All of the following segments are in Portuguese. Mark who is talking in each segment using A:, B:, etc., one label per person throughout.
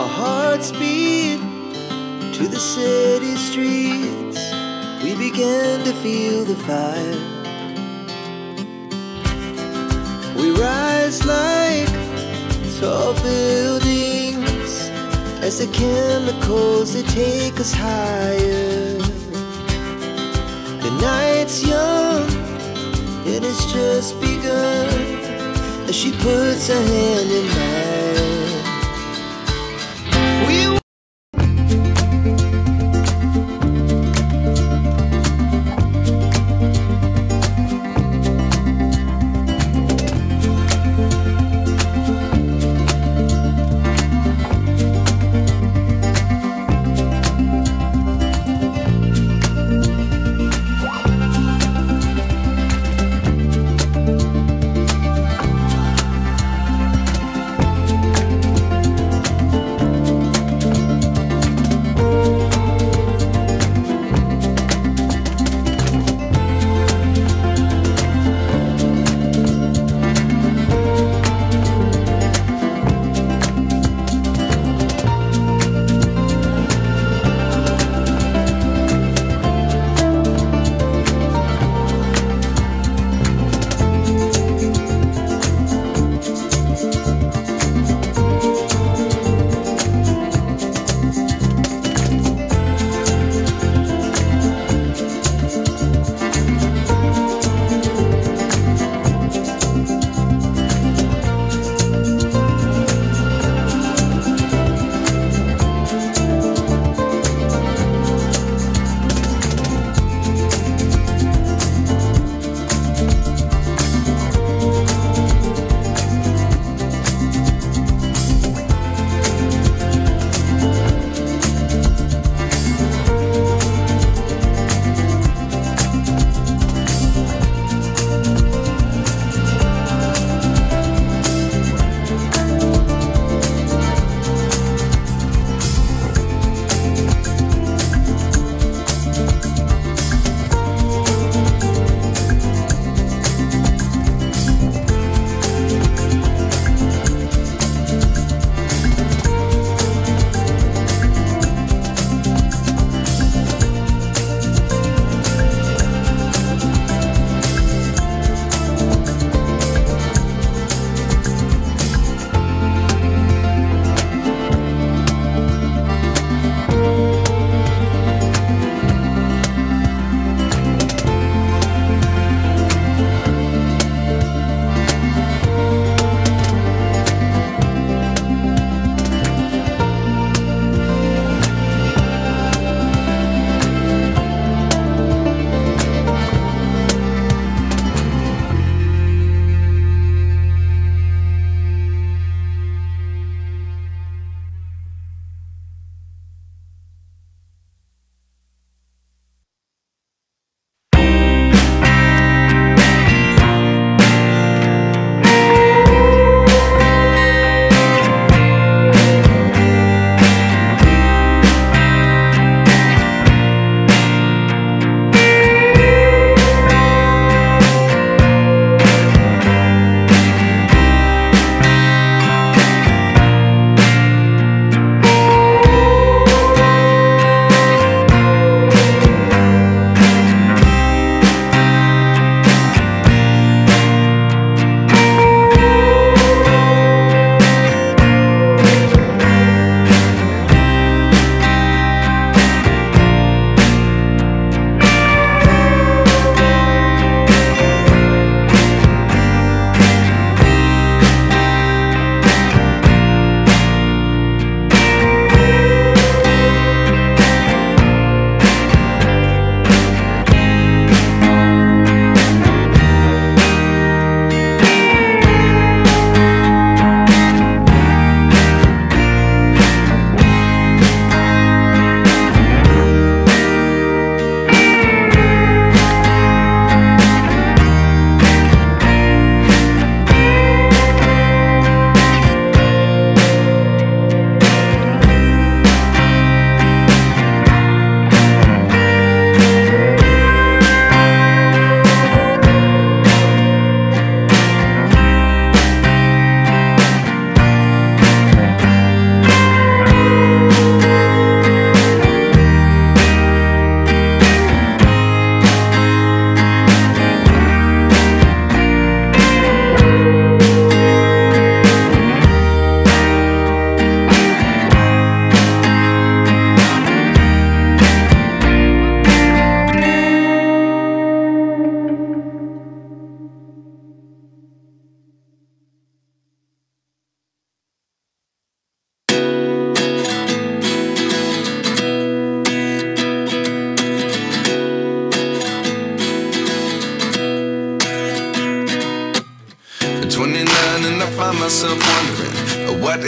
A: Our hearts beat to the city streets. We began to feel the fire. We rise like tall buildings as the chemicals, they take us higher. The night's young, it has just begun, as she puts her hand in mine.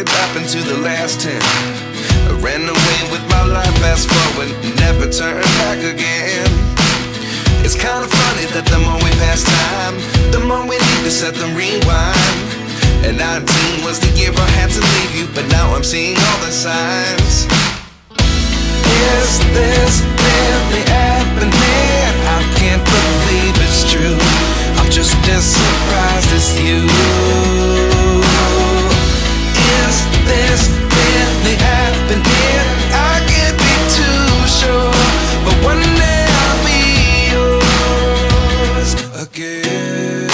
B: could happen to the last 10. I ran away with my life, fast forward, never turn back again. It's kind of funny that the more we pass time, the more we need to set them rewind. And 19 was the year I had to leave you, but now I'm seeing all the signs. Is this really happening? I can't believe it's true. I'm just as surprised as you. Is this really happening? I can't be too sure, but one day I'll be yours again.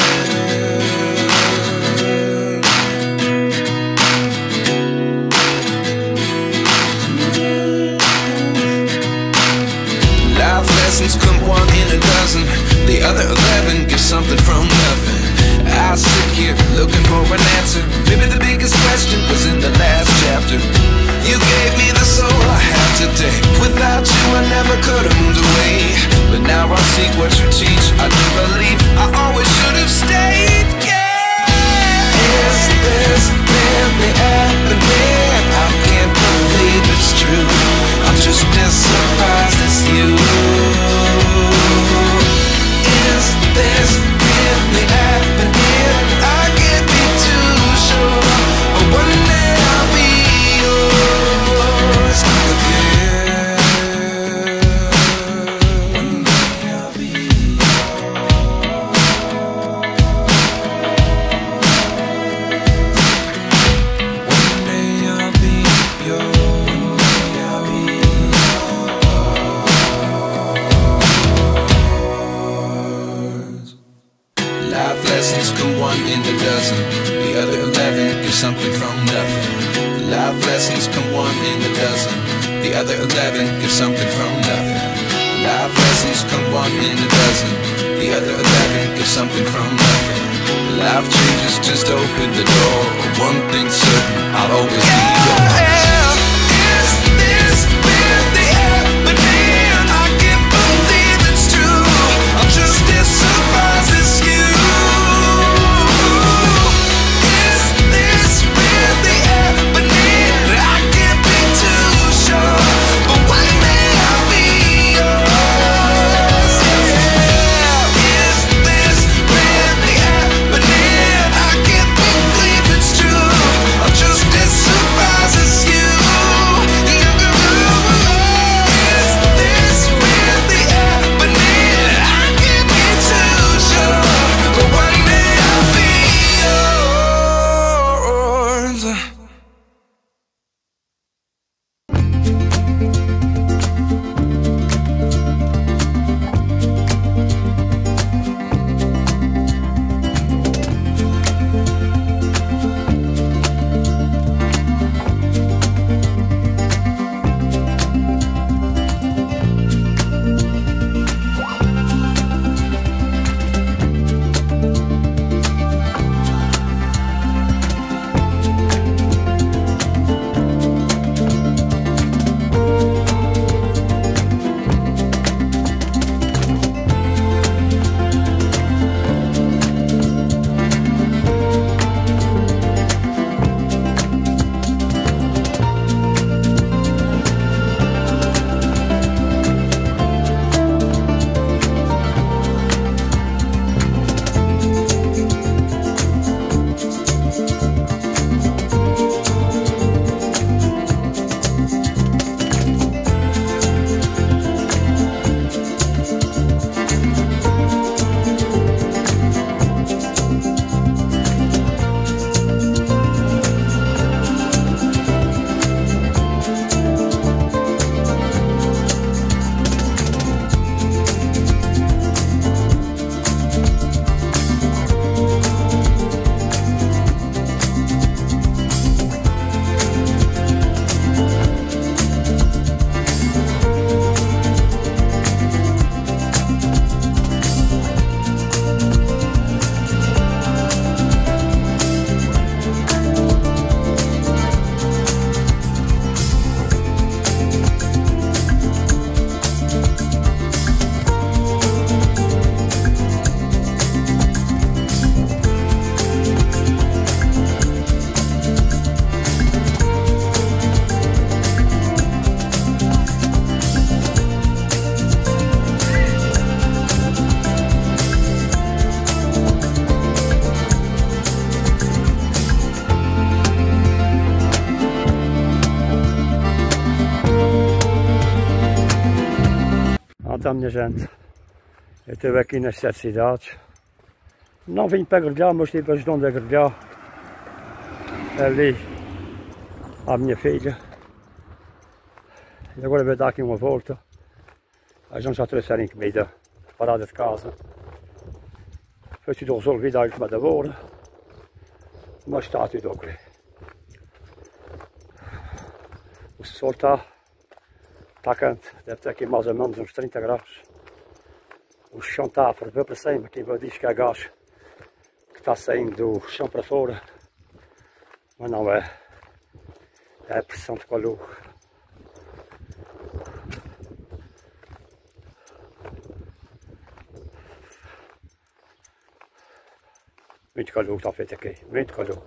B: Life lessons come one in a dozen. The other 11 get something from nothing. I sit here looking for an answer. Maybe the biggest question was in the last chapter. You gave me the soul I have today. Without you I never could have moved away. But now I see what you teach. I do believe I always should have stayed. Yeah. Is this really happening? I can't believe it's true. I'm just as surprised as you. Is this really happening? I can't be too sure, but one day I'll be yours again. One day I'll be yours. One day I'll be yours. One day I'll be yours. Life lessons come one in a dozen. The other 11 get something from nothing. Life lessons come one in a dozen. The other 11 get something from nothing. Life lessons come one in a dozen. The other 11 get something from nothing. Life changes just open the door. One thing's certain, I'll always be yours. Is this really happening? I can't believe it's true. I'm just as surprised as you. Is this really happening? I can't be too sure, but one day I'll be yours. Yeah. Is this really happening? I can't believe it's true. I'm just as surprised.
C: Então, minha gente, eu estou aqui nas 7 cidades. Não vim para grelhar, mas estive ajudando a grelhar ali à minha filha. E agora vou dar aqui uma volta. A gente já trouxeram comida parada de casa. Foi tudo resolvido à última da hora, mas está tudo ok. O sol está quente, deve ter aqui mais ou menos uns 30 graus. O chão está a ferver para cima, quem vai diz que é gás que está saindo do chão para fora, mas não é, é a pressão de calor. Muito calor está feito aqui, muito calor.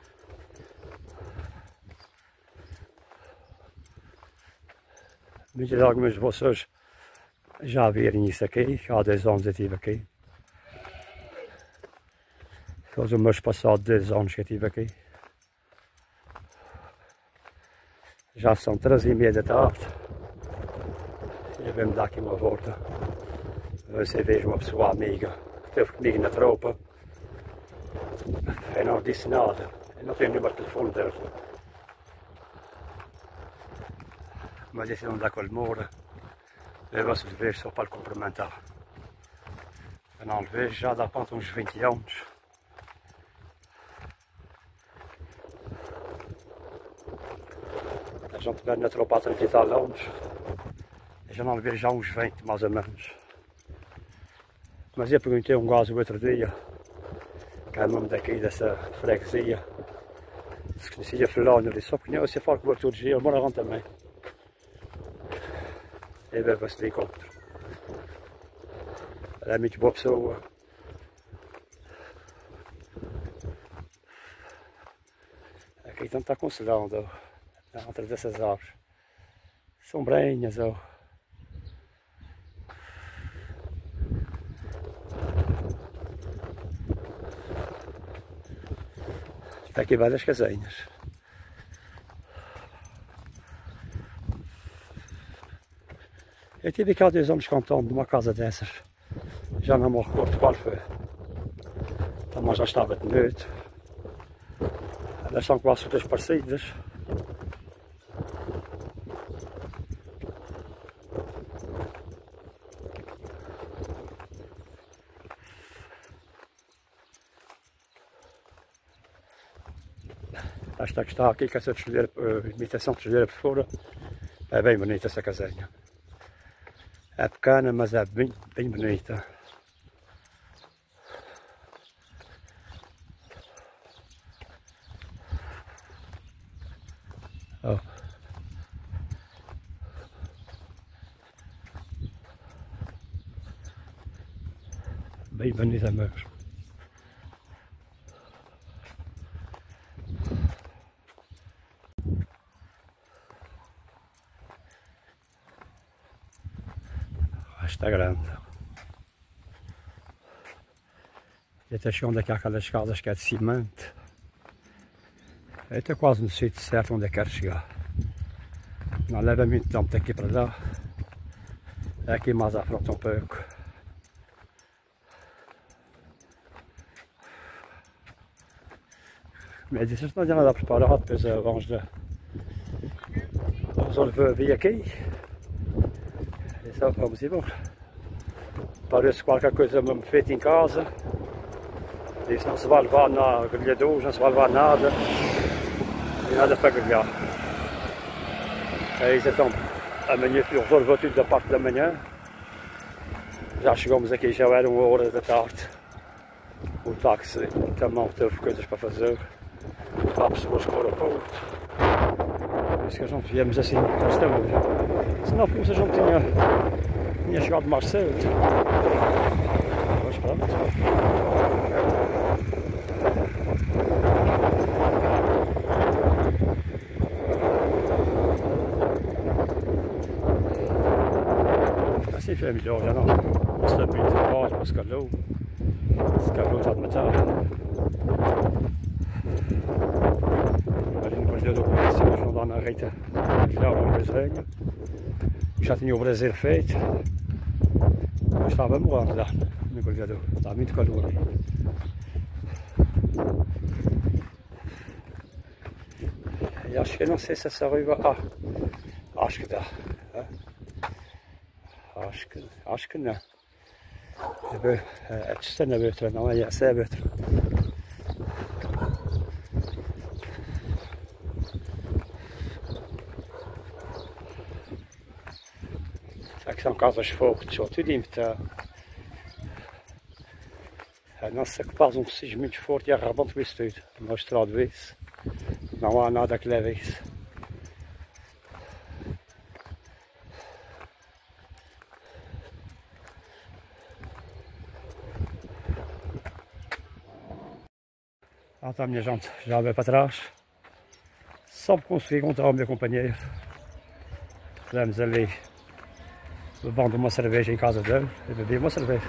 C: Muitos de alguns de vocês já viram isso aqui, há 10 anos eu estive aqui. Faz o mês passado 10 anos que eu estive aqui. Já são 3h30 da tarde. E eu vou-me dar aqui uma volta. Você veja uma pessoa amiga que esteve comigo na tropa. Eu não disse nada, eu não tenho o número de telefone dele. Mas esse é onde é que ele mora. Eu gosto de ver só para lhe cumprimentar. Eu não o vejo já dá quanto uns 20 anos. A gente vai na tropa há 30 e tal anos. Eu já não o vejo já uns 20 mais ou menos. Mas eu perguntei a um gajo o outro dia, que é o nome daqui dessa freguesia, se conhecia fulano, ele disse, só conheço, eu falo com ele todos os dias, ele mora lá também. E ver se lhe encontro. Ele é muito boa pessoa. Aqui então está aconselhando, entre dessas árvores. Sombrinhas, ó. Está aqui várias casinhas. Eu tive cá há 2 anos contando numa casa dessas. Já não me recordo qual foi. Também já estava de noite. Elas são quase todas parecidas. Esta que está aqui, com essa imitação de tijolheira por fora, é bem bonita essa casinha. É pequena, mas é bem bonita. Oh. Bem bonita mesmo. Está grande. E até chegando aqui àquelas casas que é de cimento. Eu estou quase no sítio certo onde eu quero chegar. Não leva muito tempo daqui para lá. É aqui mais à frente um pouco. Mas disse, não adianta nada preparado, depois vamos resolver vir aqui. E só vamos embora. Parece qualquer coisa mesmo feita em casa. Disse, não se vai levar na grelhadora, não se vai levar nada. E nada para grelhar. É isso então, amanhã resolveu tudo da parte da manhã. Já chegamos aqui, já era 1h da tarde. O táxi também teve coisas para fazer. Há pessoas que foram para outro. Por isso que a gente viemos assim, esta hora. Se não fomos, a gente tinha chegado mais cedo. Mas pronto. Assim foi melhor, já não se dá muito trabalho, mas calor. Se calor está de matar. A gente perdeu do começo, mas não dá na reita. Já era uma coisinha. Já tinha o Brasil feito. Mas estava morando lá no colhedor, estava muito calor ali. E acho que não sei se essa arriva. Ah, acho que dá. Acho que não. É distante bättre, não é essa é bättre. Aqui são casas fortes, ou tudo imita. A nossa que faz seja muito forte e arrebenta isso tudo. Na estrada isso. Não há nada que leve isso. Lá está a minha gente, já veio para trás. Só para conseguir encontrar o meu companheiro. Estivemos ali bebendo uma cerveja em casa dele. Eu bebi uma cerveja.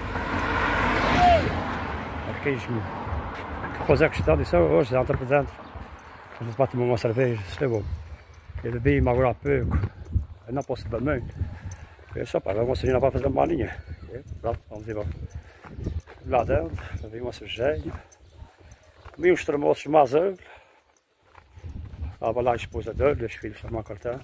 C: Quis-me fazer a questão disso hoje, dentro por dentro. Vamos para tomar uma cerveja, isto é bom. Eu bebi-me agora há pouco. Eu não posso beber muito. Eu só para uma cerveja não vai fazer mal nenhuma. Pronto, vamos embora. Lá dentro, bebi uma cervejinha. Comi uns termoços mais amplos. Estava lá a esposa dele, os filhos também a cartão.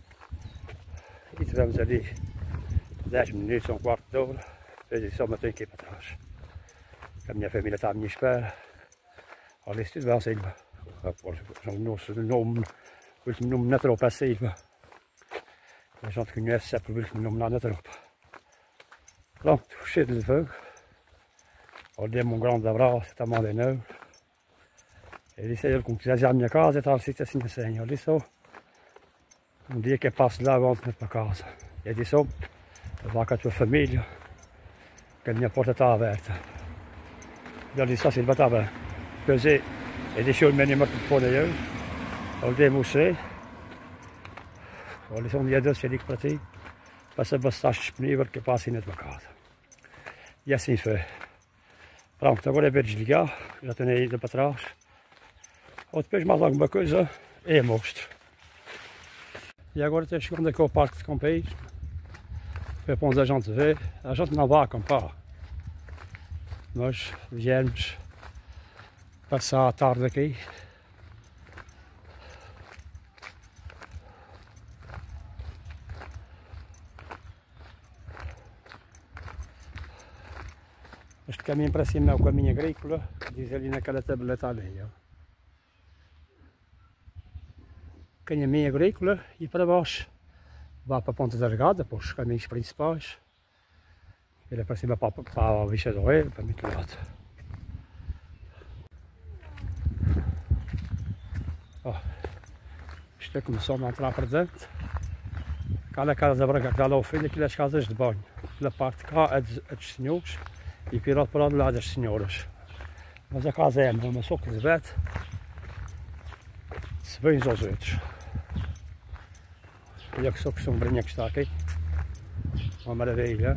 C: E tivemos ali 10 minutos, um quarto de hora. Depois disse, só me tenho que ir para trás. A minha família está à minha espera. Olha, isso tudo bem, Silva. O último nome na tropa é Silva. A gente conhece sempre o último nome lá na tropa. Pronto, cheio de fogo. Olha-me um grande abraço, também de novo. Ele disse a ele como quisesse ir à minha casa e tal, assim. Eu disse, um dia que eu passo lá, vamos para casa. Ele disse, vá com a tua família, que a minha porta está aberta. Ele disse, Silva, está bem. Depois ele deixou o meu número de telefone a eu lhe mostrei. Ele disse, um dia desses eu digo para ti, para saber se estás disponível, que eu passo aí na tua casa. E assim foi. Pronto, agora é ver desligar, já estou indo para trás. Ou depois mais alguma coisa, eu mostro. E agora estou chegando aqui ao parque de campismo. Para onde a gente vê, a gente não vai acampar. Nós viemos passar a tarde aqui. Este caminho para cima é o caminho agrícola, diz ali naquela tableta ali. Caminho agrícola e para baixo vai para a Ponta da Regada, para os caminhos principais. Ele é para cima para a Bicha do Rei, para muito lado. Isto é começando a entrar para dentro. Aquela casa branca que está lá ao fim, aquilo é as casas de banho. Aquela parte de cá é dos senhores e para lá das senhoras. Mas a casa é a mesma, só que Elizabeth se bem uns aos outros. Olha que só que sombrinha que está aqui. Uma maravilha.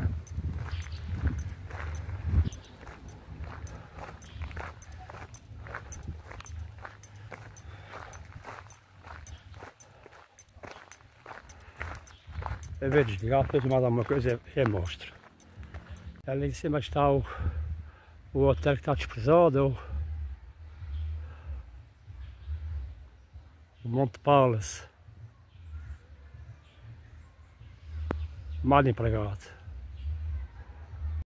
C: A ver desligar, depois mais alguma coisa eu mostro. Ali em cima está o hotel que está desprezado, o Monte Palace. Mal empregado.